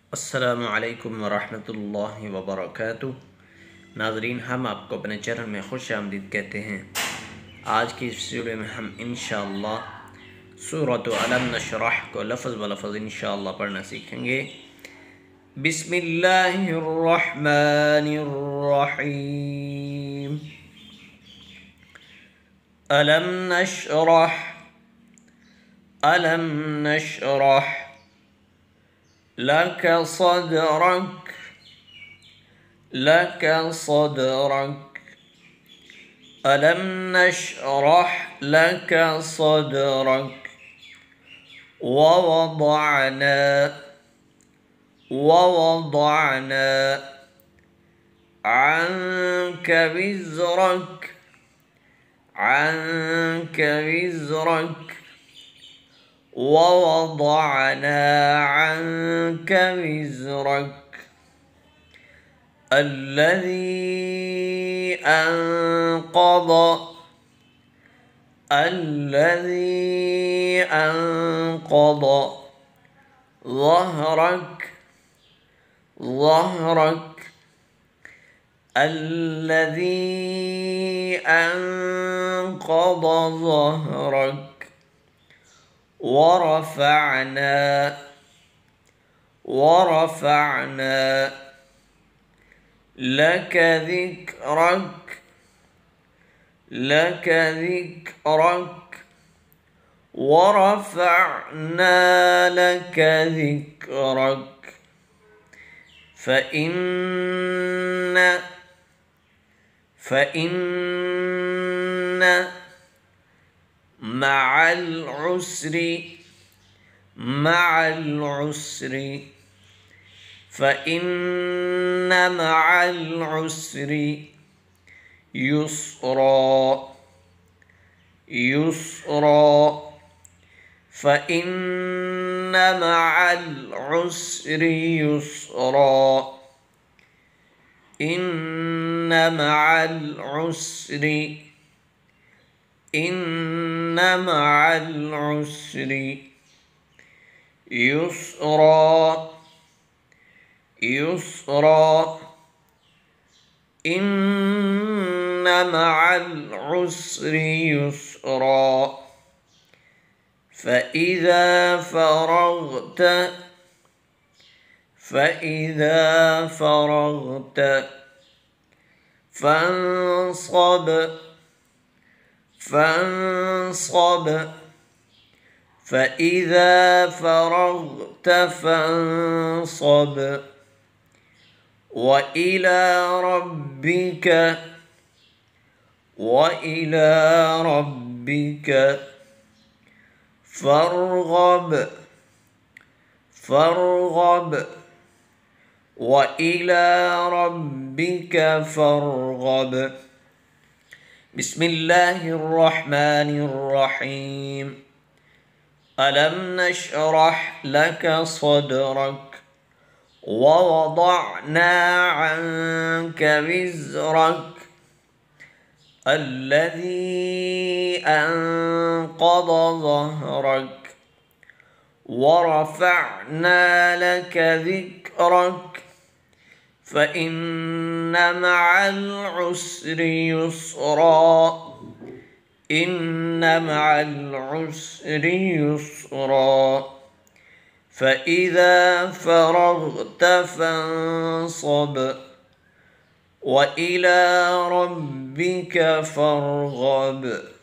अस्सलामु अलैकुम वरहमतुल्लाहि वबरकातुह। नाज़रीन, हम आपको अपने चैनल में खुश आमदीद कहते हैं। आज की इस वीडियो में हम इंशाअल्लाह सूरत अलम नशरह को लफ्ज़ ब लफ्ज़ इंशाअल्लाह पढ़ना सीखेंगे। बिस्मिल्लाहिर्रहमानिर्रहीम। अलम नशरह अलम नशरह लक सदरक लक सदरक अलम नशरह लक सदरक ववضعना ववضعना عنك विज़रक عنك विज़रक ووضعنا عنك وزرك الذي أنقض ظهرك الذي أنقض ظهرك ورفعنا لك ذكرك ورفعنا لك ذكرك فإن مع العسر فإن مع العسر يسرا فإن مع العسر يسرا إن مع العسر يسرا إن مع العسر يسرا فإذا فرغت فانصب فإذا فرغت فانصب وإلى ربك فارغب وإلى ربك فارغب. بسم الله الرحمن الرحيم. ألم نشرح لك صدرك ووضعنا عنك وزرك الذي أنقض ظهرك ورفعنا لك ذكرك فإن مع العسر يسرا إن مع العسر يسرا فإذا فرغت فانصب وإلى ربك فارغب.